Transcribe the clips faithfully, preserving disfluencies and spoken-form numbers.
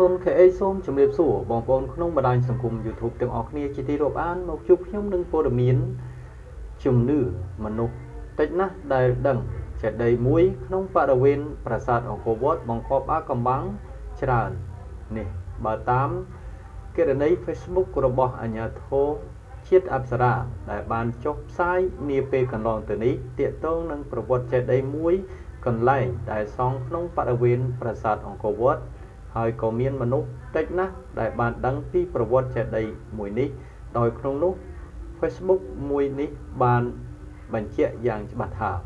សូនខេអេសូមជំរាបសួរបងប្អូនក្នុងបណ្ដាញសង្គម YouTube ទាំងអស់គ្នាជាទីរាប់អានមកជួបខ្ញុំនឹងព័ត៌មានជំនឿមនុស្សតិចណាស់ដែលដឹងចេតិយមួយក្នុងបរិវេណប្រាសាទអង្គរវត្តបង្កប់អាថ៌កំបាំងច្រើននេះបើតាមគណនី Facebook របស់អាជ្ញាធរជាតិអប្សរាដែលបានចុះផ្សាយនាពេលកន្លងទៅនេះទាក់ទងនឹងប្រវត្តិចេតិយមួយកន្លែងដែលសង់ក្នុងបរិវេណប្រាសាទអង្គរវត្តហើយក៏មានមនុស្សតិចណាស់ដែលបានដឹងពីប្រវត្តិចេតិយមួយនេះដោយក្នុងនោះ Facebook មួយនេះបានបញ្ជាក់យ៉ាងច្បាស់ថា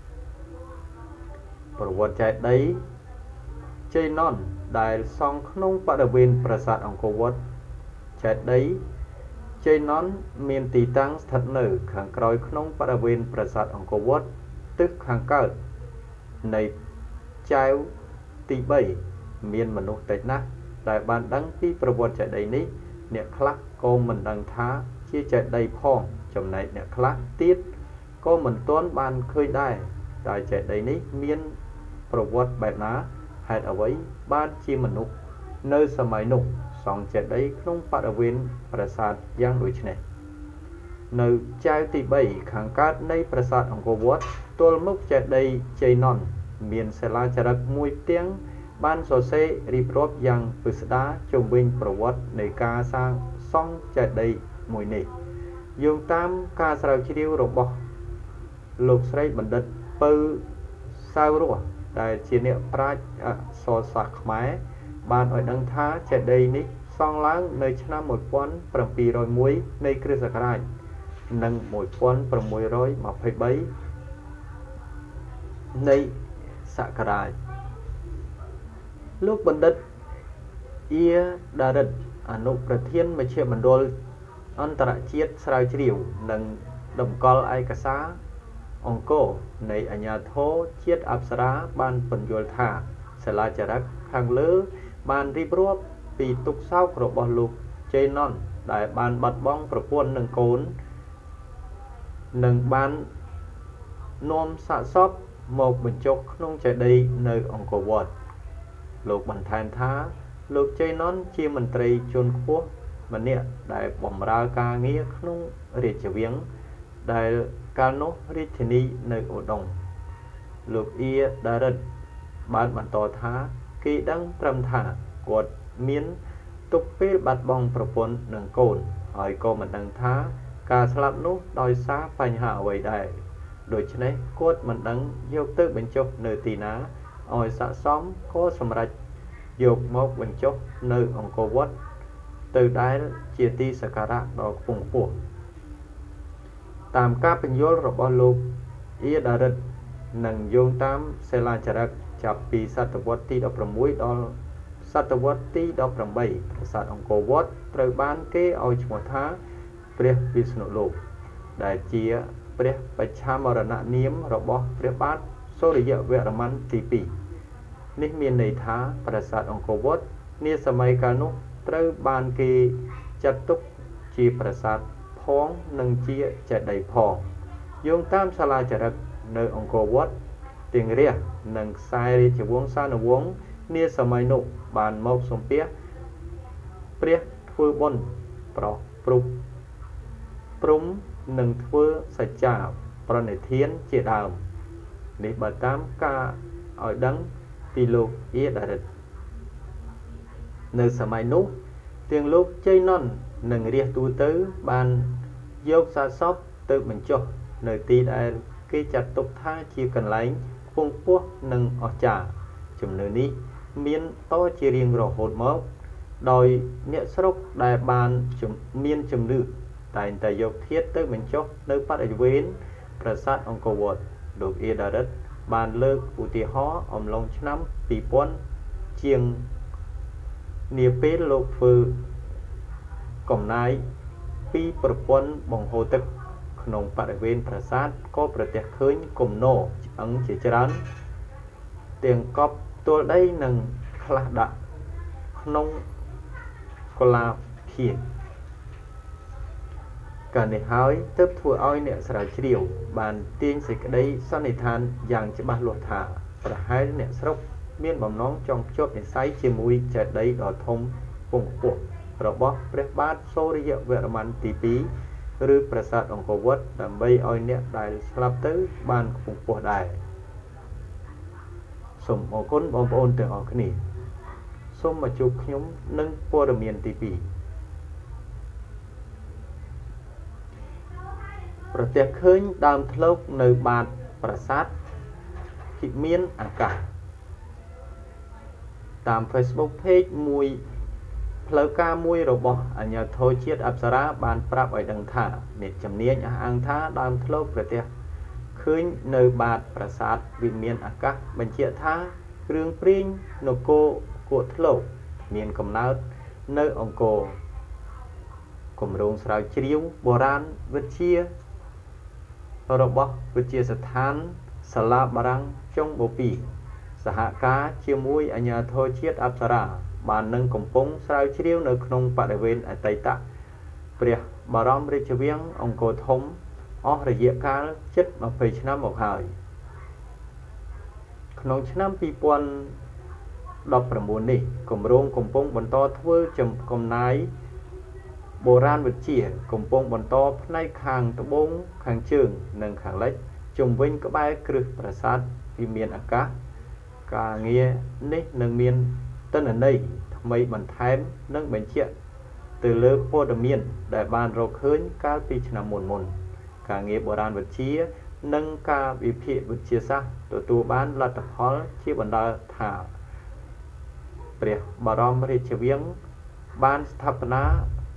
ប្រវត្តិចេតិយជ័យនន់ដែលសង់ក្នុងបរិវេណប្រាសាទអង្គរវត្តចេតិយជ័យនន់មានទីតាំងស្ថិតនៅខាងក្រោយក្នុងបរិវេណប្រាសាទអង្គរវត្តទិសខាងកើតនៃចែវទី3មានមនុស្សតិចណាស់ដែលបានដឹងពីប្រវត្តិចេតិយនេះអ្នកខ្លះក៏មិនដឹងថាជាចេតិយផងចំណែកអ្នកខ្លះទៀតក៏មិនទាន់បានឃើញដែរតែចេតិយនេះមានប្រវត្តិបែបណាហេតុអ្វីបានជាមនុស្សនៅសម័យនោះសង់ចេតិយក្នុងបរិវេណប្រាសាទយ៉ាងដូចនេះនៅចែវទី3ខាងកើតនៃប្រាសាទអង្គរវត្តទល់មុខចេតិយជ័យនន់មានសិលាចារឹកមួយផ្ទាំងបានសរសេររៀបរាប់យ៉ាងពិស្ដារជុំវិញប្រវត្តិនៃការសាងសង់ចេតិយមួយនេះយោងតាមការស្រាវជ្រាវរបស់លោកស្រីបណ្ឌិតពៅសាវរស់ដែលជាអ្នកប្រាជ្ញអក្សរសាស្ត្រខ្មែរបានឲ្យដឹងថាចេតិយនេះសង់ឡើងនៅឆ្នាំmột nghìn bảy trăm mộtនៃគ្រិស្តសករាជនិងmột nghìn sáu trăm hai mươi baនៃសករាជលោកបណ្ឌិតអ៊ីដារិតអនុប្រធានមជ្ឈមណ្ឌលអន្តរជាតិស្រាវជ្រាវនិងតម្កល់ឯកសារអង្គរនៃអាជ្ញាធរជាតិអប្សរាបានពន្យល់ថាសិលាចារឹកខាងលើបានរៀបរាប់ពីទុក្ខសោករបស់លោកជ័យនន់ដែលបានបាត់បង់ប្រពន្ធនិងកូននិងបាននាំសាកសពមកបញ្ចុះក្នុងចេតិយនៅអង្គរវត្តលោកបន្ថែមថាលោកជ័យនន់ជាមន្ត្រីជាន់ខ្ពស់ម្នាក់ដែលបម្រើការងារក្នុងរាជវាំងដែលកាលនោះរាជធានីនៅឧដុង្គលោកអ៊ីដារិតបានបន្តថាគេដឹងត្រឹមថាគាត់មានទុក្ខពេលបាត់បង់ប្រពន្ធនិងកូនហើយក៏មិនដឹងថាការស្លាប់នោះដោយសារបញ្ហាអ្វីដែរដូច្នេះគាត់មិនដឹងយកទៅបញ្ចុះនៅទីណាឲ្យស័ក្តិសមក៏សម្រេចយកមកបញ្ចុះនៅអង្គរវត្តទៅដែលជាទីសក្ការៈដ៏ខ្ពង់ខ្ពស់តាមការបញ្យល់របស់លោកអ៊ីដារិតនិងយោងតាមសិលាចារឹកចាប់ពីសតវត្សទីដប់ប្រាំមួយដល់សតវត្សទីដប់ប្រាំបីប្រាសាទអង្គរវត្តត្រូវបានគេឲ្យឈ្មោះថាព្រះវិស្ណុលោកដែលជាព្រះបច្ឆាមរណនាមរបស់ព្រះបាទសូរ្យវរ្ម័នទីពីរនេះមានន័យថាប្រាសាទអង្គរវត្តនាសម័យកាលនោះត្រូវបានគេចាត់ទុកជាប្រាសាទផងនិងជាចេតិយផងយោងតាមសាលាចារឹកនៅអង្គរវត្តទាំងរាជនិងខ្សែរាជវង្សានុវង្សនាសម័យនោះបានមកសំពះព្រះធ្វើបុណ្យប្រោះព្រុបព្រំនិងធ្វើសច្ចាប្រណិធានជាដើមនេះបើតាមការឲ្យដឹងពីលោកអ៊ីដារិតនៅសម័យនោះទាំងលោកជ័យនន់និងរាជទូទៅបានយកសាកសពទៅបញ្ចុះនៅទីដែលគេចាត់ទុកថាជាកន្លែងខ្ពង់ខ្ពស់និងអស្ចារ្យជំនឿនេះមានតជារៀងរហូតមកដោយអ្នកស្រុកដែលបានមានជំនឿតែងតែយកធាតុទៅបញ្ចុះនៅបរិវេណប្រាសាទអង្គរវត្តលោកអ៊ីដារិតបានលើកឧទាហរណ៍អំឡុងឆ្នាំពីរពាន់ជាងនាពេលលោកធ្វើកំណាយពីប្រព័ន្ធបង្ហូរទឹកក្នុងបរិវេណប្រាសាទក៏ប្រទះឃើញគំនរឆ្អឹងជាច្រើនទាំងកប់ទល់ដីនិងខ្លះដាក់ក្នុងកលាភាគការនេះហើយទើបធ្វើឲ្យអ្នកស្រាវជ្រាវបានទាញសេចក្តីសន្និដ្ឋានយ៉ាងច្បាស់លាស់ថាប្រហែលអ្នកស្រុកមានបំណងចង់ភ្ជាប់និស្ស័យជាមួយចេតិយដ៏ធំពងខ្ពស់របស់ព្រះបាទសូរ្យវរ្ម័នទីពីរឬប្រាសាទអង្គរវត្តដើម្បីឲ្យអ្នកដែលស្លាប់ទៅបានខ្ពង់ខ្ពស់ដែរសូមអរគុណបងប្អូនទាំងអស់គ្នាសូមមកជួបខ្ញុំនឹងព័ត៌មានទីពីរប្រទះឃើញដើមធ្លុកនៅបាតប្រាសាទភិមានអាកាសតាម Facebook Page មួយផ្លូវការមួយរបស់អាជ្ញាធរជាតិអប្សរាបានប្រាប់ឲ្យដឹងថាអ្នកជំនាញអះអាងថាដើមធ្លុកប្រទះឃើញនៅបាតប្រាសាទវិមានអាកាសបញ្ជាក់ថាគ្រឿងព្រាងនគរគក់ធ្លុកមានកំណើតនៅអង្គរគម្រោងស្រាវជ្រាវបុរាណវិទ្យារបស់វិទ្យាស្ថានសាលាបារាំងចុងបូពីសហការជាមួយអាជ្ញាធរជាតិអប្សរាបាននឹងកំពុងស្រាវជ្រាវនៅក្នុងបរិវេណអតីតព្រះបរមរាជវាំងអង្គរធំអស់រយៈកាលជិតម្ភៃឆ្នាំមកហើយក្នុងឆ្នាំពីរពាន់ដប់ប្រាំបួននេះគម្រោងកំពុងបន្តធ្វើចំណាយបុរាណវិទ្យាកំពុងបន្តផ្នែកខាងត្បូងខាងជើងនិងខាងលិចជុំវិញក្បែរគ្រឹះប្រាសាទវិមានអាកាសការងារនេះនឹងមានទិន្នន័យថ្មីបន្ថែមនិងបញ្ជាក់ទៅលើព័ត៌មានដែលបានរកឃើញកាលពីឆ្នាំមុនមុនការងារបុរាណវិទ្យានិងការវិភាគវិទ្យាសាស្ត្រទទួលបានលទ្ធផលជាបណ្ដាលថាព្រះបរមរាជវាំងបានស្ថាបនា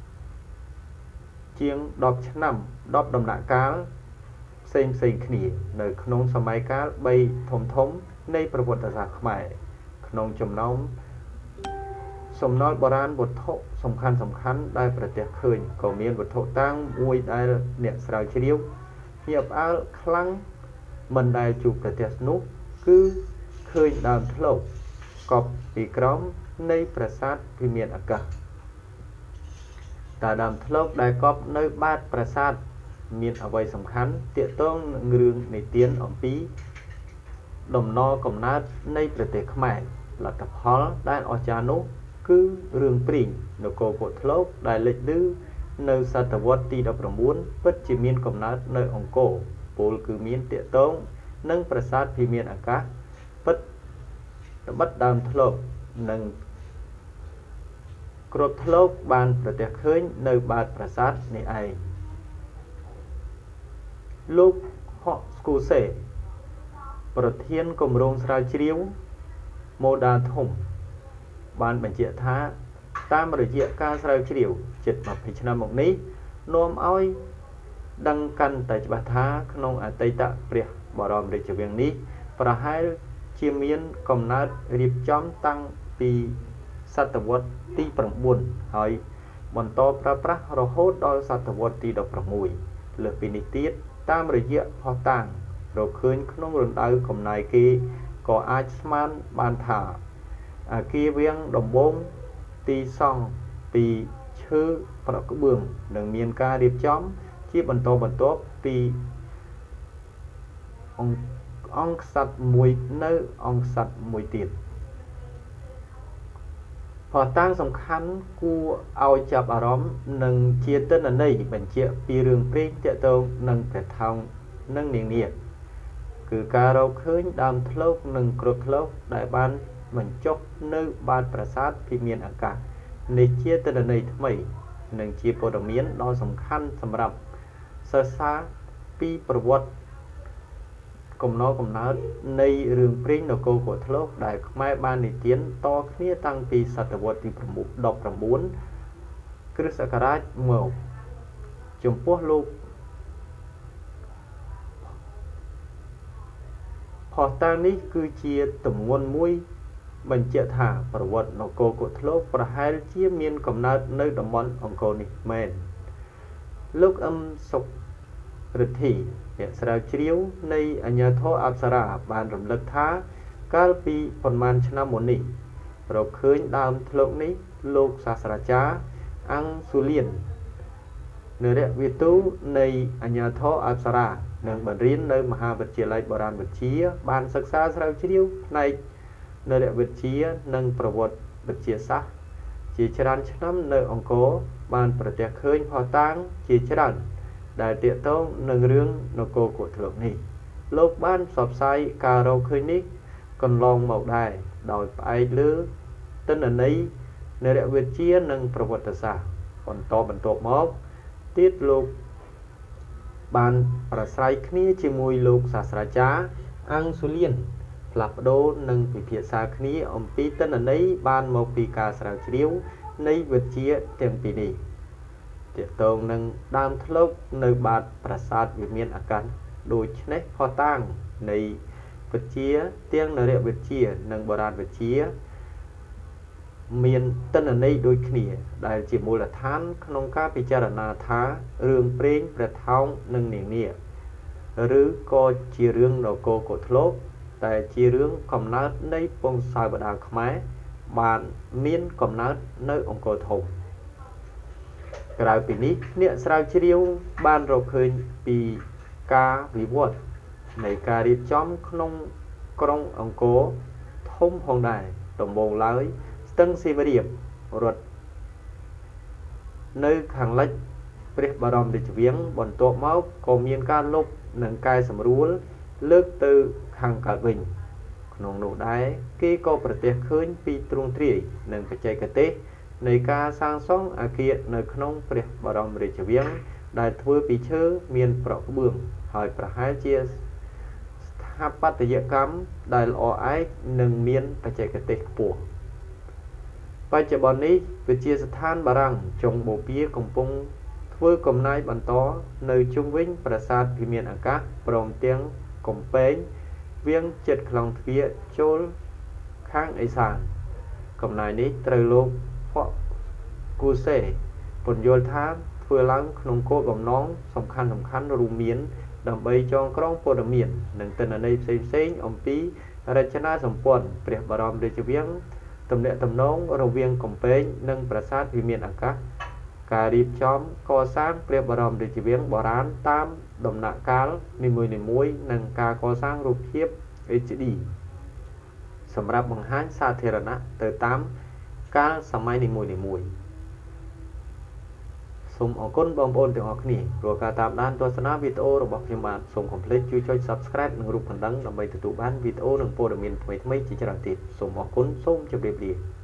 ជាងដប់ឆ្នាំដប់ដំណាក់កាលផ្សេងផ្សេងគ្នានៅក្នុងសម័យកាលបីធំធំនៃប្រវត្តិសាស្ត្រខ្មែរក្នុងចំណោមសំណល់បុរាណវត្ថុសំខាន់សំខាន់ដែលប្រទះឃើញក៏មានវត្ថុតាំងមួយដែលអ្នកស្រាវជ្រាវភ្ញាក់ផ្អើលខ្លាំងមិនដែលជួបប្រទះនោះគឺឃើញដើមធ្លុកកប់ពីក្រោមនៃប្រាសាទវិមានអាកាសតើដើមធ្លុកដែលកប់នៅបាតប្រាសាទមានអ្វីសំខាន់ទាក់ទងនឹងរឿងនិទានអំពីដំណរកំណើតនៃប្រទេសខ្មែរលទ្ធផលដែលអស្ចារ្យនោះគឺរឿងព្រីងនគរគក់ធ្លុកដែលលេចលឺនៅសតវត្សទីដប់ប្រាំបួនពិតជាមានកំណើតនៅអង្គរពលគឺមានទាក់ទងនឹងប្រាសាទភិមានអាកាសពិតត្បិតដើមធ្លុកនិងគ្រាប់ធ្លុកបានប្រទះឃើញនៅបាតប្រាសាទនេះឯងលោកហកស្គូសេប្រធានគម្រោងស្រាវជ្រាវម៉ូដាធំបានបញ្ជាក់ថាតាមរយៈការស្រាវជ្រាវជិតម្ភៃឆ្នាំមកនេះនាំឲ្យដឹងកាន់តែច្បាស់ថាក្នុងអតីតព្រះបរមរាជវាំងនេះប្រហែលជាមានកំណើតរៀបចំតាំងពីសតវត្សទីប្រាំបួនហើយបន្តប្រើប្រាស់រហូតដល់សតវត្សទីដប់ប្រាំមួយលើសពីនេះទៀតតាមរយៈផុសតាងរកឃើញក្នុងរណ្ដៅកំណាយគេក៏អាចស្មានបានថាអគារវាំងដំបងទីសង់ពីឈើប្រក់ក្បឿងនឹងមានការរៀបចំជាបន្តបន្ទាប់ពីអង្គក្សត្រមួយនៅអង្គក្សត្រមួយទៀតផុសតាងសំខាន់គួរឲ្យចាប់អារម្មណ៍និងជាទិន្នន័យបញ្ជាក់ពីរឿងព្រេងទាក់ទងនឹងព្រះថោងនិងនាងនាគគឺការរកឃើញដើមធ្លុកនិងគ្រាប់ធ្លុកដែលបានបញ្ចុះនៅបាតប្រាសាទភិមានអាកាសនេះជាទិន្នន័យថ្មីនិងជាព័ត៌មានដ៏សំខាន់សម្រាប់សិក្សាពីប្រវត្តិកំណល់កំណើតនៃរឿងព្រេងនគរគក់ធ្លុកដែលខ្មែរបាននិទានតគ្នាតាំងពីសតវត្សទីដប់ប្រាំបួនគ្រិស្តសករាជមកចំពោះលោកផុសតាងនេះគឺជាទម្ងន់មួយបញ្ជាក់ថាប្រវត្តិនគរគក់ធ្លុកប្រហែលជាមានកំណើតនៅតំបន់អង្គរនេះមែនលោកអឹមសុករិទ្ធីអ្នកស្រាវជ្រាវនៃអាជ្ញាធរអប្សរាបានរំលឹកថាកាលពីប៉ុន្មានឆ្នាំមុននេះរកឃើញដើមធ្លុកនេះលោកសាស្ត្រាចារ្យអង្គស៊ូលៀននរវិទូនៃអាជ្ញាធរអប្សរានិងបង្រៀននៅមហាវិទ្យាល័យបុរាណវិទ្យាបានសិក្សាស្រាវជ្រាវផ្នែកនៅរយៈវិទ្យានិងប្រវត្តិវិទ្យាសាស្ត្រជាច្រើនឆ្នាំនៅអង្គរបានប្រទះឃើញផុសតាងជាច្រើនដែលទាក់ទងនឹងរឿងនគរគោធ្លកនេះលោកបានផ្សព្វផ្សាយការរកឃើញនេះកន្លងមកដែរដោយផ្អែកលើទិន្នន័យនរវិទ្យានិងប្រវត្តិសាស្ត្របន្តបន្ទាប់មកទៀតលោកបានប្រស្រ័យគ្នាជាមួយលោកសាស្ត្រាចារ្យអង្គស៊ូលៀនផ្លាស់ប្ដូរនិងពិភាក្សាគ្នាអំពីទិន្នន័យបានមកពីការស្រាវជ្រាវនៃវិទ្យាទាំងពីរនេះទាក់ទងនឹងដើមធ្លុកនៅបាតប្រាសាទវិមានអាកាសដូច្នេះផុសតាងនៃវិទ្យាទាំងនរវិទ្យានិងបុរាណវិទ្យាមានទិន្នន័យដូចគ្នាដែលជាមូលដ្ឋានក្នុងការពិចារណាថារឿងព្រេងព្រះថោងនិងនាងនាគឬក៏ជារឿងនគរគោធ្លកតែជារឿងកំណើតនៃពងសាវតារខ្មែរបានមានកំណើតនៅអង្គរធំក្រៅពីនេះអ្នកស្រាវជ្រាវបានរកឃើញពីការវិវត្តនៃការរៀបចំក្នុងក្រុងអង្គរធំផងដែរដំបូងឡើយស្ទឹងសៀមរាបរដ្ឋនៅខាងលិចព្រះបរមរាជវាំងបន្ទាប់មកក៏មានការលុបនិងកែសម្រួលលើកទៅខាងកើតវិញក្នុងនោះដែរគេក៏ប្រទះឃើញពីទ្រង់ទ្រាយនិងបច្ចេកទេសនៃការសាងសង់អគារនៅក្នុងព្រះបរមរាជវាំងដែលធ្វើពីឈើមានប្រក់ក្បឿងហើយប្រហែលជាស្ថាបត្យកម្មដែលល្អឯកនិងមានបច្ចេកទេសខ្ពស់បច្ចុប្បន្ននេះវិទ្យាស្ថានបារាំងចុងបូព៌ាកំពុងធ្វើកំណាយបន្តនៅជុំវិញប្រាសាទវិមានអាកាសព្រមទាំងកំពែងវាងចិត្តខ្លងទ្វារចូលខាងឦសានកំណាយនេះត្រូវលោកហ្វក់គូសេពន្យល់ថាធ្វើឡើងក្នុងគោលបំណងសំខាន់សំខាន់រួមមានដើម្បីចងក្រងព័ត៌មាននិងទិន្នន័យផ្សេងៗអំពីរចនាសម្ព័ន្ធព្រះបរមរាជវាំងទំនាក់ទំនងរវាងកំពែងនិងប្រាសាទវិមានអាកាសការរៀបចំកសាងព្រះបរមរាជវាំងបុរាណតាមដំណាក់កាលនីមួយៗនិងការកសាងរូបភាព เอช ดี សម្រាប់បង្ហាញសាធារណៈទៅតាមកាលសម័យនីមួយៗសូមអរគុណបងប្អូនទាំងអស់គ្នាព្រោះការតាមដានទស្សនាវីដេអូរបស់ខ្ញុំបាទសូមកុំភ្លេចជួយចុច Subscribe និងរូបកណ្ដឹងដើម្បីទទួលបានវីដេអូនិងព័ត៌មានថ្មីៗជាច្រើនទៀតសូមអរគុណសូមជម្រាបលា